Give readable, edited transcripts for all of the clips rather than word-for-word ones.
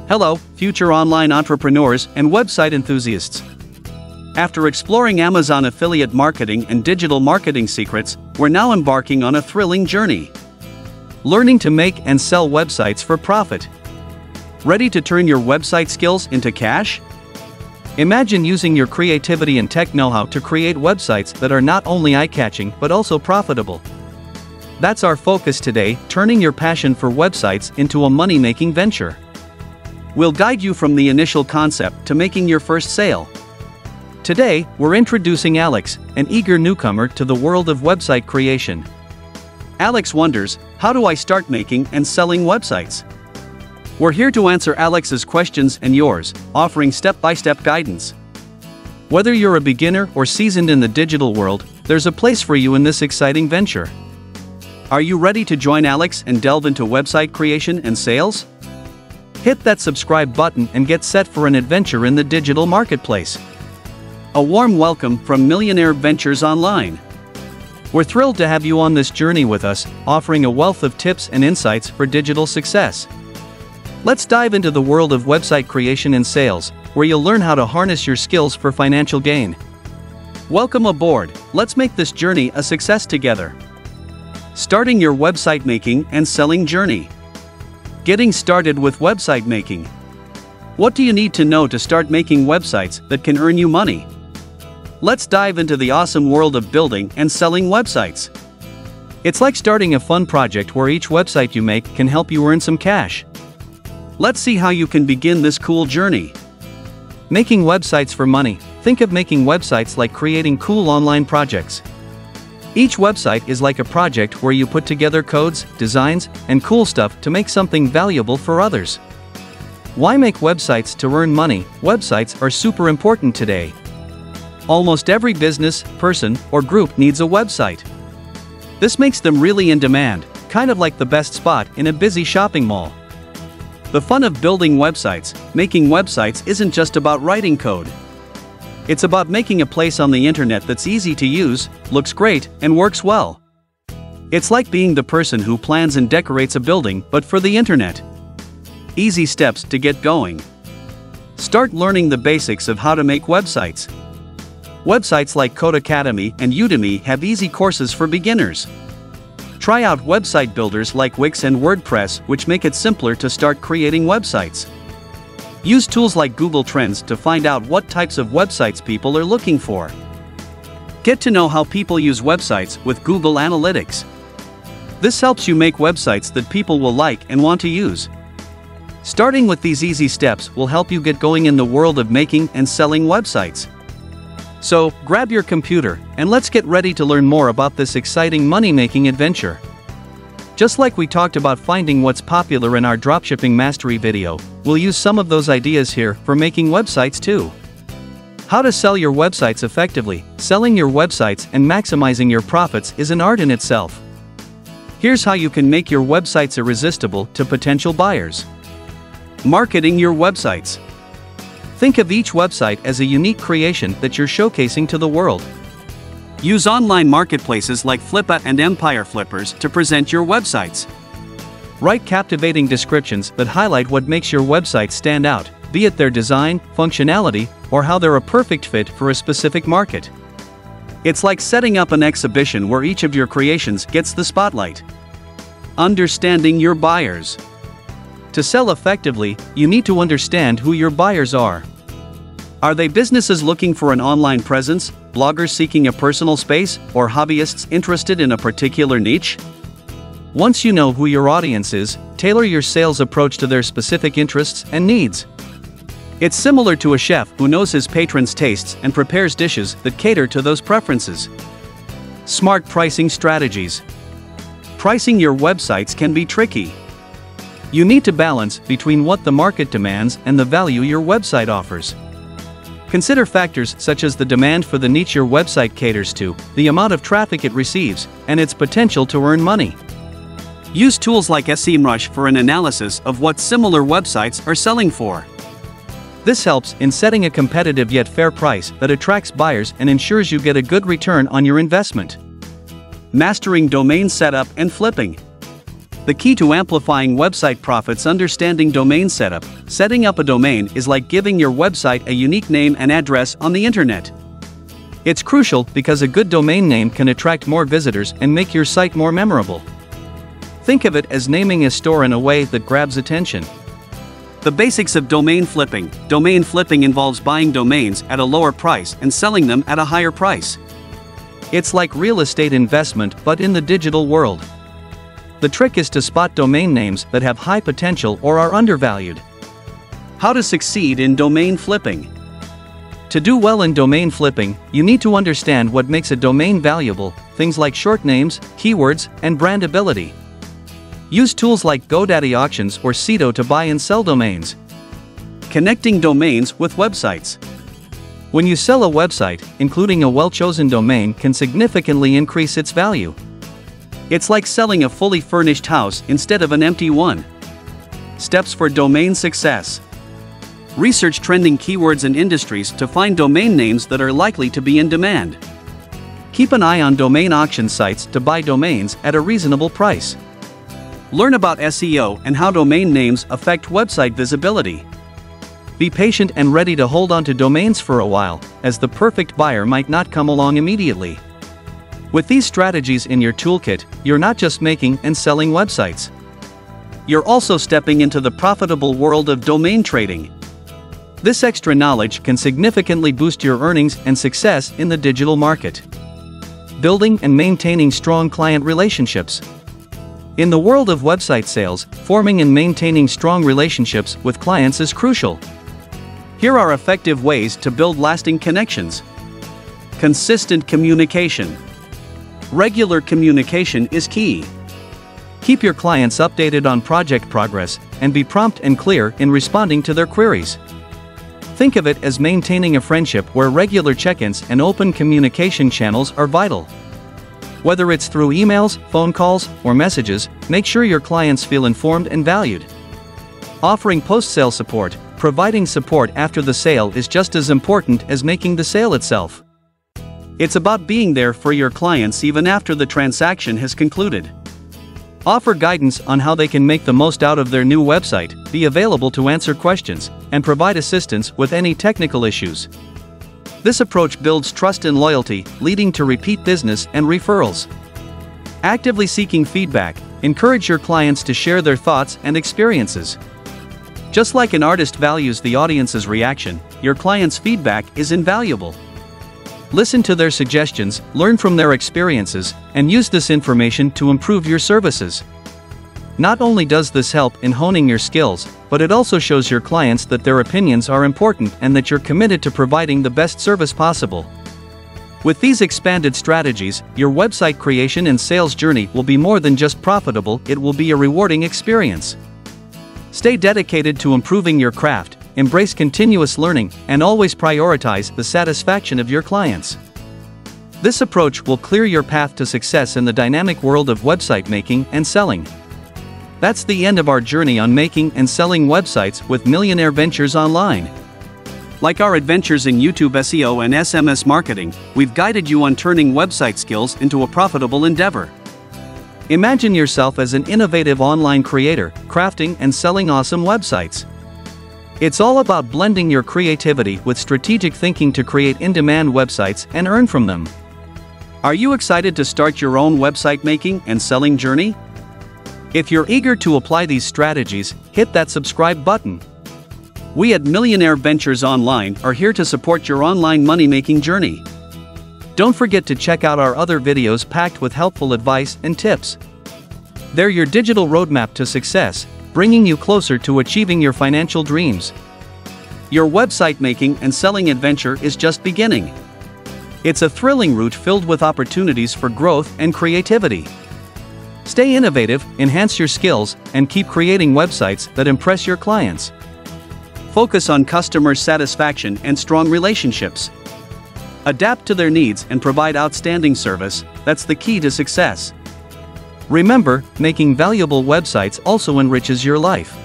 Hello, future online entrepreneurs and website enthusiasts. After exploring Amazon affiliate marketing and digital marketing secrets, we're now embarking on a thrilling journey. Learning to make and sell websites for profit. Ready to turn your website skills into cash? Imagine using your creativity and tech know-how to create websites that are not only eye-catching but also profitable. That's our focus today, turning your passion for websites into a money-making venture. We'll guide you from the initial concept to making your first sale. Today, we're introducing Alex, an eager newcomer to the world of website creation. Alex wonders, how do I start making and selling websites? We're here to answer Alex's questions and yours, offering step-by-step guidance. Whether you're a beginner or seasoned in the digital world, there's a place for you in this exciting venture. Are you ready to join Alex and delve into website creation and sales? Hit that subscribe button and get set for an adventure in the digital marketplace. A warm welcome from Millionaire Ventures Online. We're thrilled to have you on this journey with us, offering a wealth of tips and insights for digital success. Let's dive into the world of website creation and sales, where you'll learn how to harness your skills for financial gain. Welcome aboard, let's make this journey a success together. Starting your website making and selling journey. Getting started with website making. What do you need to know to start making websites that can earn you money? Let's dive into the awesome world of building and selling websites. It's like starting a fun project where each website you make can help you earn some cash. Let's see how you can begin this cool journey. Making websites for money. Think of making websites like creating cool online projects. Each website is like a project where you put together codes, designs, and cool stuff to make something valuable for others. Why make websites to earn money? Websites are super important today. Almost every business, person, or group needs a website. This makes them really in demand, kind of like the best spot in a busy shopping mall. The fun of building websites, making websites isn't just about writing code. It's about making a place on the internet that's easy to use, looks great, and works well. It's like being the person who plans and decorates a building, but for the internet. Easy steps to get going. Start learning the basics of how to make websites. Websites like Code Academy and Udemy have easy courses for beginners. Try out website builders like Wix and WordPress, which make it simpler to start creating websites. Use tools like Google Trends to find out what types of websites people are looking for. Get to know how people use websites with Google Analytics. This helps you make websites that people will like and want to use. Starting with these easy steps will help you get going in the world of making and selling websites. So, grab your computer, and let's get ready to learn more about this exciting money-making adventure. Just like we talked about finding what's popular in our dropshipping mastery video, we'll use some of those ideas here for making websites too. How to sell your websites effectively. Selling your websites and maximizing your profits is an art in itself. Here's how you can make your websites irresistible to potential buyers. Marketing your websites. Think of each website as a unique creation that you're showcasing to the world. Use online marketplaces like Flippa and Empire Flippers to present your websites. Write captivating descriptions that highlight what makes your website stand out, be it their design, functionality, or how they're a perfect fit for a specific market. It's like setting up an exhibition where each of your creations gets the spotlight. Understanding your buyers. To sell effectively, you need to understand who your buyers are. Are they businesses looking for an online presence, bloggers seeking a personal space, or hobbyists interested in a particular niche? Once you know who your audience is, tailor your sales approach to their specific interests and needs. It's similar to a chef who knows his patrons' tastes and prepares dishes that cater to those preferences. Smart pricing strategies. Pricing your websites can be tricky. You need to balance between what the market demands and the value your website offers. Consider factors such as the demand for the niche your website caters to, the amount of traffic it receives, and its potential to earn money. Use tools like SEMrush for an analysis of what similar websites are selling for. This helps in setting a competitive yet fair price that attracts buyers and ensures you get a good return on your investment. Mastering domain setup and flipping. The key to amplifying website profits: understanding domain setup. Setting up a domain is like giving your website a unique name and address on the internet. It's crucial because a good domain name can attract more visitors and make your site more memorable. Think of it as naming a store in a way that grabs attention. The basics of domain flipping. Domain flipping involves buying domains at a lower price and selling them at a higher price. It's like real estate investment, but in the digital world. The trick is to spot domain names that have high potential or are undervalued. How to succeed in domain flipping. To do well in domain flipping, you need to understand what makes a domain valuable, things like short names, keywords, and brandability. Use tools like GoDaddy Auctions or Sedo to buy and sell domains. Connecting domains with websites. When you sell a website, including a well-chosen domain can significantly increase its value. It's like selling a fully furnished house instead of an empty one. Steps for domain success. Research trending keywords and industries to find domain names that are likely to be in demand. Keep an eye on domain auction sites to buy domains at a reasonable price. Learn about SEO and how domain names affect website visibility. Be patient and ready to hold on to domains for a while, as the perfect buyer might not come along immediately. With these strategies in your toolkit, you're not just making and selling websites. You're also stepping into the profitable world of domain trading. This extra knowledge can significantly boost your earnings and success in the digital market. Building and maintaining strong client relationships. In the world of website sales, forming and maintaining strong relationships with clients is crucial. Here are effective ways to build lasting connections. Consistent communication. Regular communication is key. Keep your clients updated on project progress, and be prompt and clear in responding to their queries. Think of it as maintaining a friendship where regular check-ins and open communication channels are vital. Whether it's through emails, phone calls, or messages, make sure your clients feel informed and valued. Offering post-sale support. Providing support after the sale is just as important as making the sale itself. It's about being there for your clients even after the transaction has concluded. Offer guidance on how they can make the most out of their new website, be available to answer questions, and provide assistance with any technical issues. This approach builds trust and loyalty, leading to repeat business and referrals. Actively seeking feedback. Encourage your clients to share their thoughts and experiences. Just like an artist values the audience's reaction, your client's feedback is invaluable. Listen to their suggestions, learn from their experiences, and use this information to improve your services. Not only does this help in honing your skills, but it also shows your clients that their opinions are important and that you're committed to providing the best service possible. With these expanded strategies, your website creation and sales journey will be more than just profitable, it will be a rewarding experience. Stay dedicated to improving your craft, embrace continuous learning, and always prioritize the satisfaction of your clients. This approach will clear your path to success in the dynamic world of website making and selling. That's the end of our journey on making and selling websites with Millionaire Ventures Online. Like our adventures in YouTube SEO and SMS marketing, we've guided you on turning website skills into a profitable endeavor. Imagine yourself as an innovative online creator, crafting and selling awesome websites. It's all about blending your creativity with strategic thinking to create in-demand websites and earn from them. Are you excited to start your own website making and selling journey? If you're eager to apply these strategies, hit that subscribe button. We at Millionaire Ventures Online are here to support your online money-making journey. Don't forget to check out our other videos packed with helpful advice and tips. They're your digital roadmap to success, bringing you closer to achieving your financial dreams. Your website making and selling adventure is just beginning. It's a thrilling route filled with opportunities for growth and creativity. Stay innovative, enhance your skills, and keep creating websites that impress your clients. Focus on customer satisfaction and strong relationships. Adapt to their needs and provide outstanding service. That's the key to success. Remember, making valuable websites also enriches your life.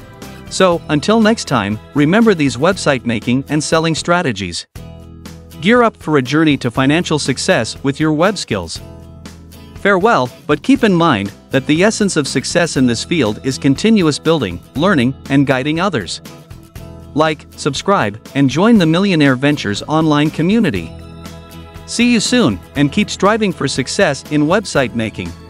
So, until next time, remember these website making and selling strategies. Gear up for a journey to financial success with your web skills. Farewell, but keep in mind that the essence of success in this field is continuous building, learning, and guiding others. Like, subscribe, and join the Millionaire Ventures online community. See you soon, and keep striving for success in website making.